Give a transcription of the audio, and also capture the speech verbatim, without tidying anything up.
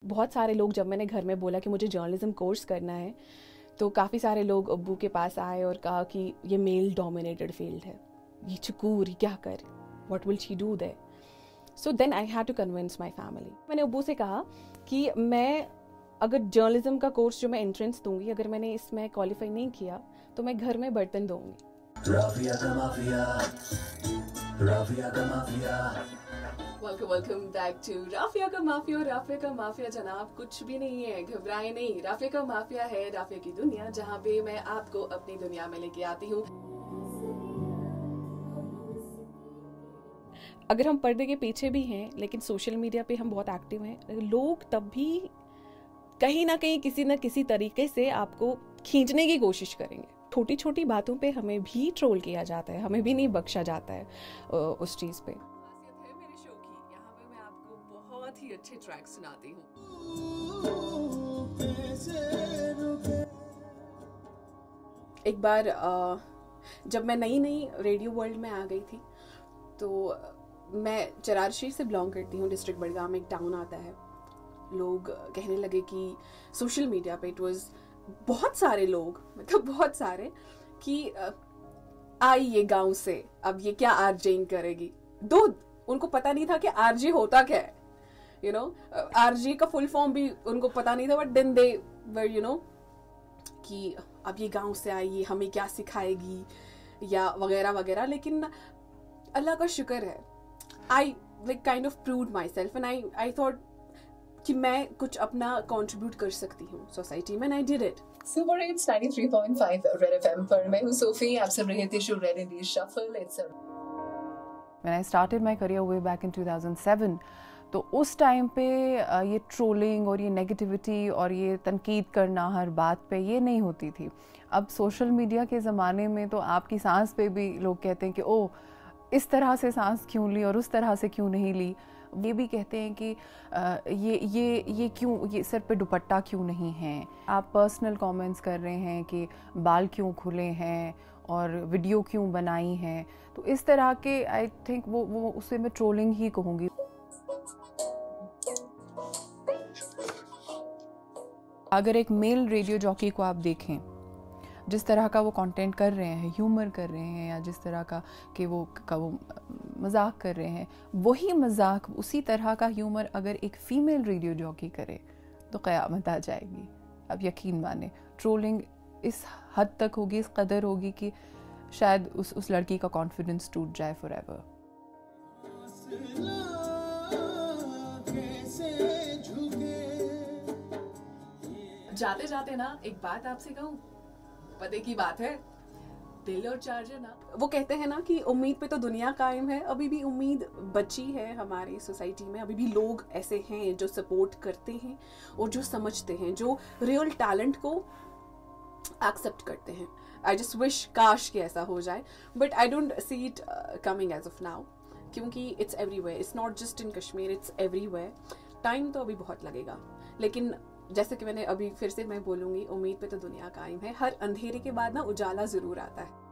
बहुत सारे लोग, जब मैंने घर में बोला कि मुझे जर्नलिज्म कोर्स करना है, तो काफ़ी सारे लोग अब्बू के पास आए और कहा कि ये मेल डोमिनेटेड फील्ड है, ये चकूर, क्या कर, what will she do there. So then I had to convince my family. मैंने अब्बू से कहा कि मैं अगर जर्नलिज्म का कोर्स जो मैं एंट्रेंस दूंगी, अगर मैंने इसमें क्वालिफाई नहीं किया तो मैं घर में बर्तन दूंगी। राफिया का माफिया, राफिया का mafia. Welcome welcome back to Rafia का माफिया। राफिया का माफिया जनाब कुछ भी नहीं है, घबराए नहीं। राफिया का माफिया है राफिया की दुनिया, जहाँ पे मैं आपको अपनी दुनिया में लेके आती हूँ। अगर हम पर्दे के पीछे भी हैं, लेकिन सोशल मीडिया पे हम बहुत एक्टिव हैं, लोग तब भी कहीं ना कहीं किसी न किसी तरीके से आपको खींचने की कोशिश करेंगे। छोटी छोटी बातों पे हमें भी ट्रोल किया जाता है, हमें भी नहीं बख्शा जाता है उस चीज़ पे। खासियत है मेरे शो की, यहाँ पे मैं आपको बहुत ही अच्छे ट्रैक सुनाती हूँ। एक बार जब मैं नई नई रेडियो वर्ल्ड में आ गई थी, तो मैं चरारशी से बिलोंग करती हूँ, डिस्ट्रिक्ट बड़गाम में एक टाउन आता है। लोग कहने लगे कि सोशल मीडिया पे इट वाज बहुत सारे लोग, मतलब बहुत सारे, कि आई ये गांव से, अब ये क्या आरजेइंग करेगी। दो उनको पता नहीं था कि आरजे होता क्या है, यू नो, आरजे का फुल फॉर्म भी उनको पता नहीं था, but then they were you know कि अब ये गांव से आई, ये हमें क्या सिखाएगी या वगैरह वगैरह। लेकिन अल्लाह का शुक्र है, I like kind of proved myself and I I thought कि मैं कुछ अपना कंट्रीब्यूट कर सकती हूँ सोसाइटी में, and I did it. Super hits ninety three point five red FM पर मैं हूँ सोफी, आप सुन रहे थे show red India shuffle. It's When I started my career way back in two thousand seven, तो उस टाइम पे ये ट्रोलिंग और ये नेगेटिविटी और ये तनकीद करना हर बात पे ये नहीं होती थी। अब सोशल मीडिया के ज़माने में तो आपकी सांस पे भी लोग कहते हैं कि ओह, इस तरह से सांस क्यों ली और उस तरह से क्यों नहीं ली। ये भी कहते हैं कि आ, ये ये ये क्यों, ये सर पे दुपट्टा क्यों नहीं है। आप पर्सनल कमेंट्स कर रहे हैं कि बाल क्यों खुले हैं और वीडियो क्यों बनाई हैं। तो इस तरह के आई थिंक वो वो उसे मैं ट्रोलिंग ही कहूँगी। अगर एक मेल रेडियो जॉकी को आप देखें, जिस तरह का वो कंटेंट कर रहे हैं, ह्यूमर कर रहे हैं, या जिस तरह का कि वो का वो मजाक कर रहे हैं, वही मजाक, उसी तरह का ह्यूमर अगर एक फीमेल रेडियो जॉकी करे तो क़यामत आ जाएगी। अब यकीन माने, ट्रोलिंग इस हद तक होगी, इस कदर होगी कि शायद उस उस लड़की का कॉन्फिडेंस टूट जाए फॉरएवर। जाते जाते ना एक बात आपसे कहूँ, पते की बात है, दिल और चार्जर ना, वो कहते हैं ना कि उम्मीद पे तो दुनिया कायम है। अभी भी उम्मीद बची है हमारी सोसाइटी में, अभी भी लोग ऐसे हैं जो सपोर्ट करते हैं और जो समझते हैं, जो रियल टैलेंट को एक्सेप्ट करते हैं। आई जस्ट विश काश कि ऐसा हो जाए, but I don't see it coming as of now, क्योंकि it's everywhere, it's not just in Kashmir, it's everywhere. Time तो अभी बहुत लगेगा, लेकिन जैसे कि मैंने अभी फिर से मैं बोलूँगी, उम्मीद पे तो दुनिया कायम है। हर अंधेरे के बाद ना उजाला ज़रूर आता है।